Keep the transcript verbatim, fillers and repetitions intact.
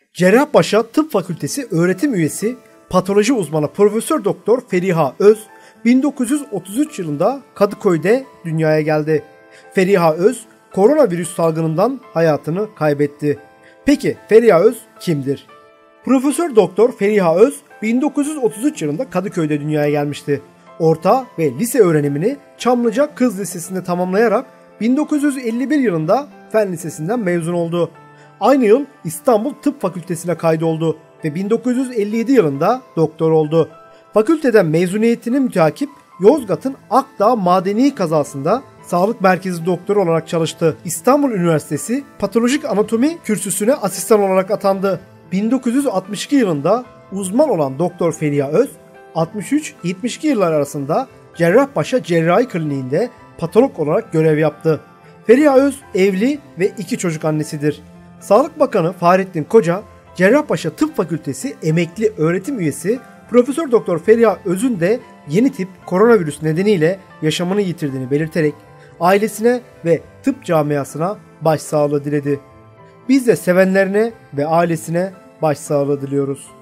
Cerrahpaşa Tıp Fakültesi öğretim üyesi, patoloji uzmanı Profesör Doktor Feriha Öz bin dokuz yüz otuz üç yılında Kadıköy'de dünyaya geldi. Feriha Öz koronavirüs salgınından hayatını kaybetti. Peki Feriha Öz kimdir? Profesör Doktor Feriha Öz bin dokuz yüz otuz üç yılında Kadıköy'de dünyaya gelmişti. Orta ve lise öğrenimini Çamlıca Kız Lisesi'nde tamamlayarak bin dokuz yüz elli bir yılında Fen Lisesi'nden mezun oldu. Aynı yıl İstanbul Tıp Fakültesi'ne kaydoldu ve bin dokuz yüz elli yedi yılında doktor oldu. Fakülteden mezuniyetini müteakip Yozgat'ın Akdağ Madeni kazasında sağlık merkezi doktoru olarak çalıştı. İstanbul Üniversitesi Patolojik Anatomi kürsüsüne asistan olarak atandı. bin dokuz yüz altmış iki yılında uzman olan Doktor Feriha Öz, altmış üç yetmiş iki yıllar arasında Cerrahpaşa Cerrahi Kliniği'nde patolog olarak görev yaptı. Feriha Öz evli ve iki çocuk annesidir. Sağlık Bakanı Fahrettin Koca, Cerrahpaşa Tıp Fakültesi emekli öğretim üyesi Profesör Doktor Feriha Öz'ün de yeni tip koronavirüs nedeniyle yaşamını yitirdiğini belirterek ailesine ve tıp camiasına başsağlığı diledi. Biz de sevenlerine ve ailesine başsağlığı diliyoruz.